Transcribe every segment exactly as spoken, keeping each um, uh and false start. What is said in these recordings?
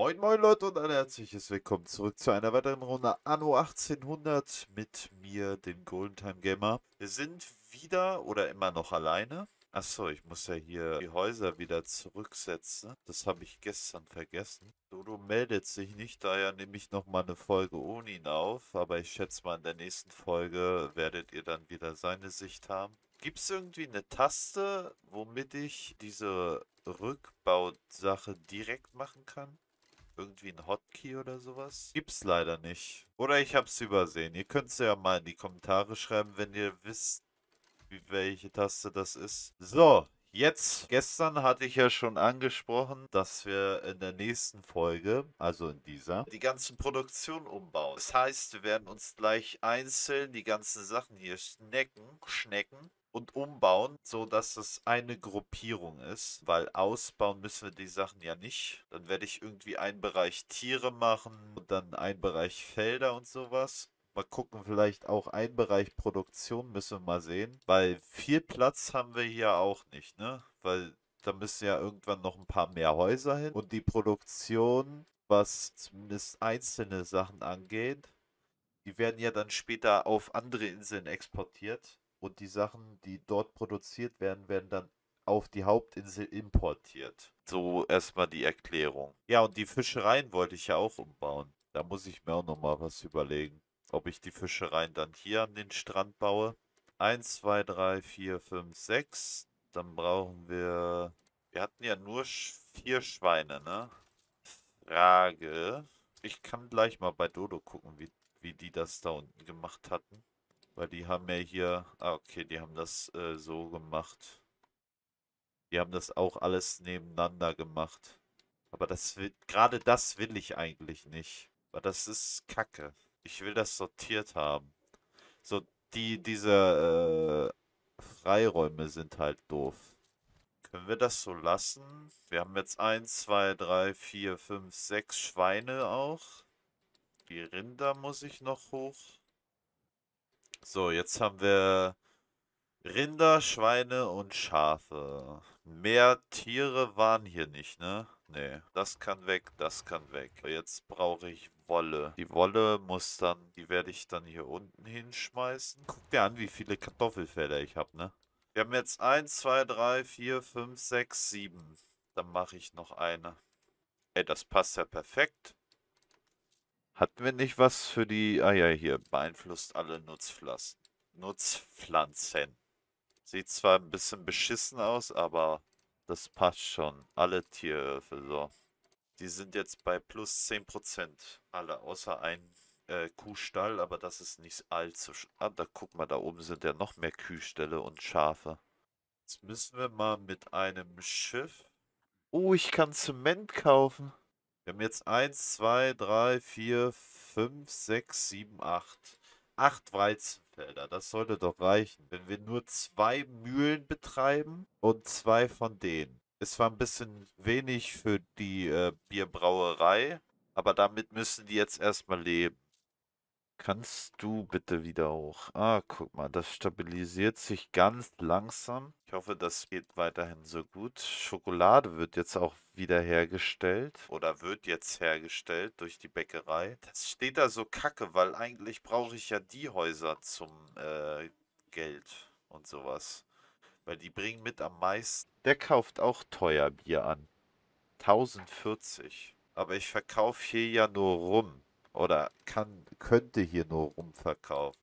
Moin Moin Leute und ein herzliches Willkommen zurück zu einer weiteren Runde Anno achtzehnhundert mit mir, dem Golden Time Gamer. Wir sind wieder oder immer noch alleine. Achso, ich muss ja hier die Häuser wieder zurücksetzen. Das habe ich gestern vergessen. Dodo meldet sich nicht, daher nehme ich nochmal eine Folge ohne ihn auf. Aber ich schätze mal, in der nächsten Folge werdet ihr dann wieder seine Sicht haben. Gibt es irgendwie eine Taste, womit ich diese Rückbausache direkt machen kann? Irgendwie ein Hotkey oder sowas? Gibt's leider nicht. Oder ich hab's übersehen. Ihr könnt's ja mal in die Kommentare schreiben, wenn ihr wisst, wie, welche Taste das ist. So, jetzt. Gestern hatte ich ja schon angesprochen, dass wir in der nächsten Folge, also in dieser, die ganzen Produktionen umbauen. Das heißt, wir werden uns gleich einzeln die ganzen Sachen hier snacken, schnecken und umbauen, so dass es eine Gruppierung ist, weil ausbauen müssen wir die Sachen ja nicht. Dann werde ich irgendwie einen Bereich Tiere machen und dann einen Bereich Felder und sowas. Mal gucken, vielleicht auch einen Bereich Produktion müssen wir mal sehen, weil viel Platz haben wir hier auch nicht, ne? Weil da müssen ja irgendwann noch ein paar mehr Häuser hin und die Produktion, was zumindest einzelne Sachen angeht, die werden ja dann später auf andere Inseln exportiert und die Sachen, die dort produziert werden, werden dann auf die Hauptinsel importiert. So erstmal die Erklärung. Ja, und die Fischereien wollte ich ja auch umbauen. Da muss ich mir auch noch mal was überlegen, ob ich die Fischereien dann hier an den Strand baue. Eins, zwei, drei, vier, fünf, sechs. Dann brauchen wir... Wir hatten ja nur sch- vier Schweine, ne? Frage. Ich kann gleich mal bei Dodo gucken, wie, wie die das da unten gemacht hatten. Weil die haben ja hier... Ah, okay, die haben das äh, so gemacht. Die haben das auch alles nebeneinander gemacht. Aber das will, gerade das will ich eigentlich nicht. Weil das ist Kacke. Ich will das sortiert haben. So, die, diese äh, Freiräume sind halt doof. Können wir das so lassen? Wir haben jetzt eins, zwei, drei, vier, fünf, sechs Schweine auch. Die Rinder muss ich noch hoch. So, jetzt haben wir Rinder, Schweine und Schafe. Mehr Tiere waren hier nicht, ne? Nee, das kann weg, das kann weg. Jetzt brauche ich Wolle. Die Wolle muss dann, die werde ich dann hier unten hinschmeißen. Guck dir an, wie viele Kartoffelfelder ich habe, ne? Wir haben jetzt eins, zwei, drei, vier, fünf, sechs, sieben. Dann mache ich noch eine. Ey, das passt ja perfekt. Hatten wir nicht was für die... Ah ja, hier. Beeinflusst alle Nutzpflanzen. Nutzpflanzen. Sieht zwar ein bisschen beschissen aus, aber das passt schon. Alle Tierhöfe, so. Die sind jetzt bei plus zehn Prozent. Alle, außer ein äh, Kuhstall, aber das ist nicht allzu... sch- Ah, da guck mal, da oben sind ja noch mehr Kühställe und Schafe. Jetzt müssen wir mal mit einem Schiff... Oh, ich kann Zement kaufen. Wir haben jetzt eins, zwei, drei, vier, fünf, sechs, sieben, acht. Acht Weizenfelder, das sollte doch reichen. Wenn wir nur zwei Mühlen betreiben und zwei von denen. Es war ein bisschen wenig für die äh, Bierbrauerei, aber damit müssen die jetzt erstmal leben. Kannst du bitte wieder hoch? Ah, guck mal, das stabilisiert sich ganz langsam. Ich hoffe, das geht weiterhin so gut. Schokolade wird jetzt auch wieder hergestellt oder wird jetzt hergestellt durch die Bäckerei. Das steht da so kacke, weil eigentlich brauche ich ja die Häuser zum äh, Geld und sowas. Weil die bringen mit am meisten. Der kauft auch teuer Bier an. tausendvierzig. Aber ich verkaufe hier ja nur rum. Oder kann, könnte hier nur rum verkaufen.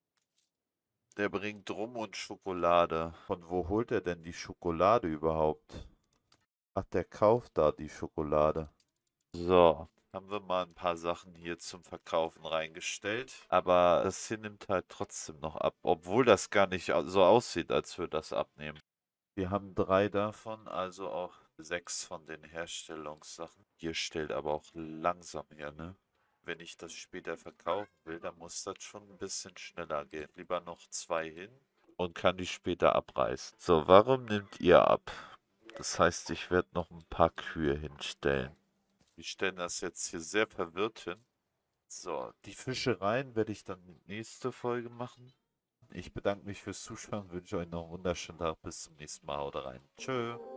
Der bringt Rum und Schokolade. Von wo holt er denn die Schokolade überhaupt? Ach, der kauft da die Schokolade. So, haben wir mal ein paar Sachen hier zum Verkaufen reingestellt. Aber das hier nimmt halt trotzdem noch ab. Obwohl das gar nicht au- so aussieht, als würde das abnehmen. Wir haben drei davon, also auch sechs von den Herstellungssachen. Hier stellt aber auch langsam her, ne? Wenn ich das später verkaufen will, dann muss das schon ein bisschen schneller gehen. Lieber noch zwei hin und kann die später abreißen. So, warum nimmt ihr ab? Das heißt, ich werde noch ein paar Kühe hinstellen. Die stellen das jetzt hier sehr verwirrt hin. So, die Fischereien werde ich dann nächste Folge machen. Ich bedanke mich fürs Zuschauen, wünsche euch noch einen wunderschönen Tag. Bis zum nächsten Mal. Haut rein. Tschö.